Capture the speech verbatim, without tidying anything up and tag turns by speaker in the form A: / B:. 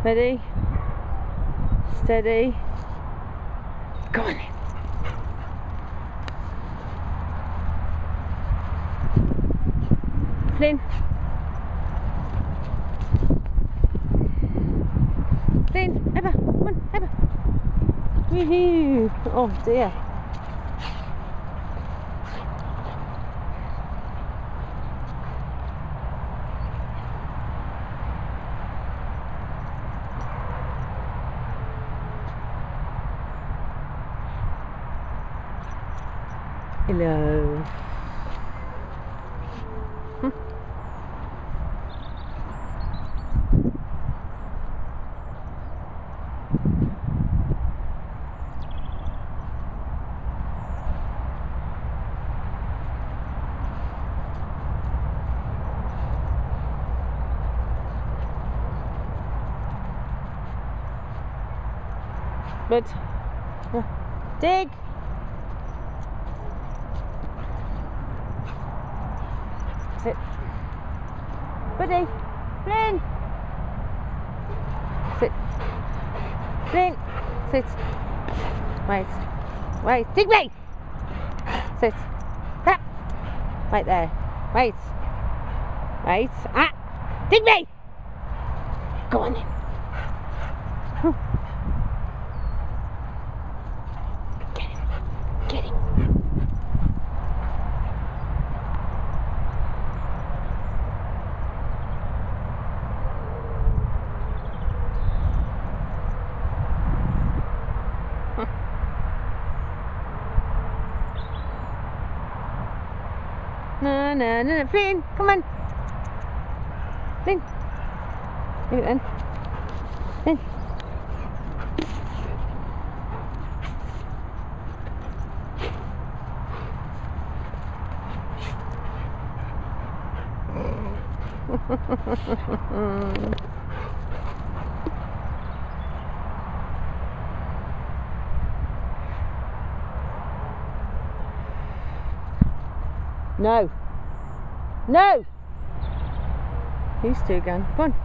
A: Ready? Steady. Go on then. Flynn. Flynn, Eva, come on, Eva. Woohoo! Oh dear. Hello. Hmm. But uh, dig. Sit. Buddy. Flynn. Sit. Flynn. Sit. Wait. Wait. Dig me. Sit. Ah. Right there. Wait. Wait. Ah. Dig me. Go on then. Get him. Get him. No, no, no, no, Flynn, come on. Flynn. Leave it then. Flynn. No. No! These two again. Come on.